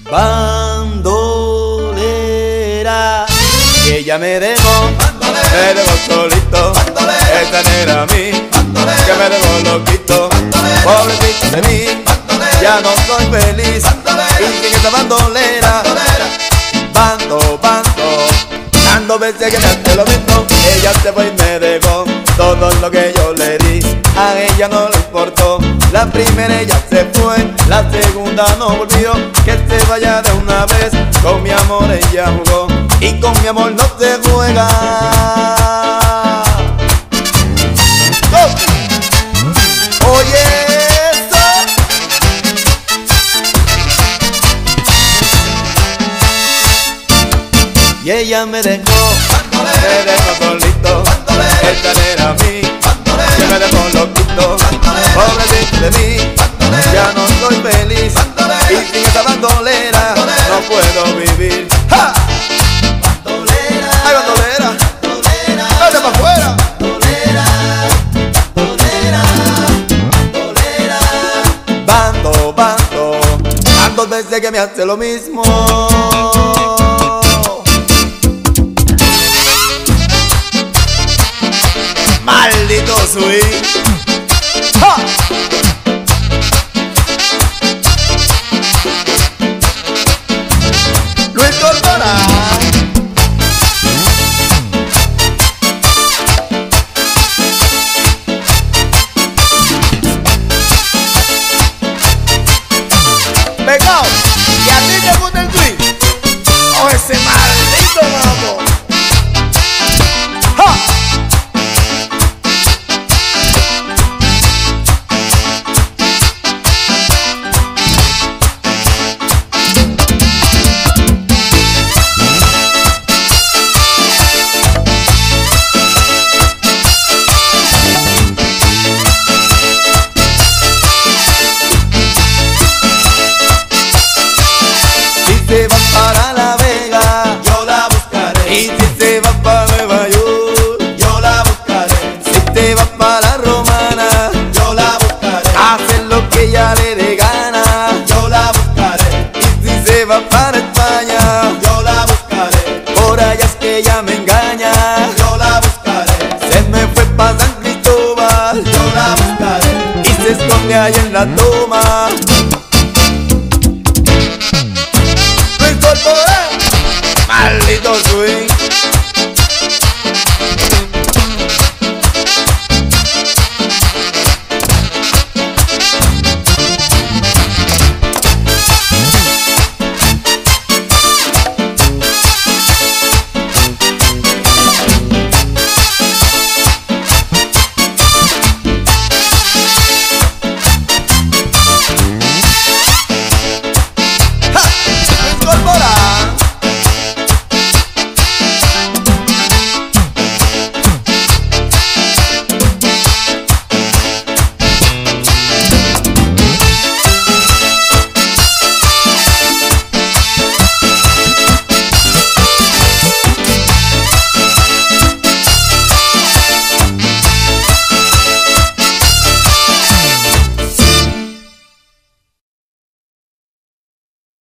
Bandolera, que ella me dejó solito. Esta no era a mí, que me dejó loquito. Pobrecito de mí, ya no soy feliz. Y en esta bandolera, bando, dando veces que me hace lo mismo. Ella se fue y me dejó todo lo que yo le di. A ella no le importó. La primera ella se fue, la segunda no volvió. Que se vaya de una vez. Con mi amor ella jugó y con mi amor no se juega. Oye eso. Y ella me dejó solito. Esta no era a mí, que me dejó loquito. Pobrecito de mí, ya no soy feliz. Y sin esta bandolera no puedo vivir. ¡Ja! Bandolera, ay bandolera, ¡vete pa' afuera! Bando, desde que me hace lo mismo. Maldito swing. ¡Ja! Luis Corporán. Pegao, ¿y a ti te gusta el swing? ¡Oh, ese maldito mambo! ¡Ja! Si se va para La Vega, yo la buscaré. Y si se va para Nueva York, yo la buscaré. Si se va para La Romana, yo la buscaré. Hacer lo que ella le dé gana, yo la buscaré. Y si se va para España, yo la buscaré. Por allá es que ella me engaña, yo la buscaré. Se me fue para San Cristóbal, yo la buscaré. Y se esconde ahí en la toma.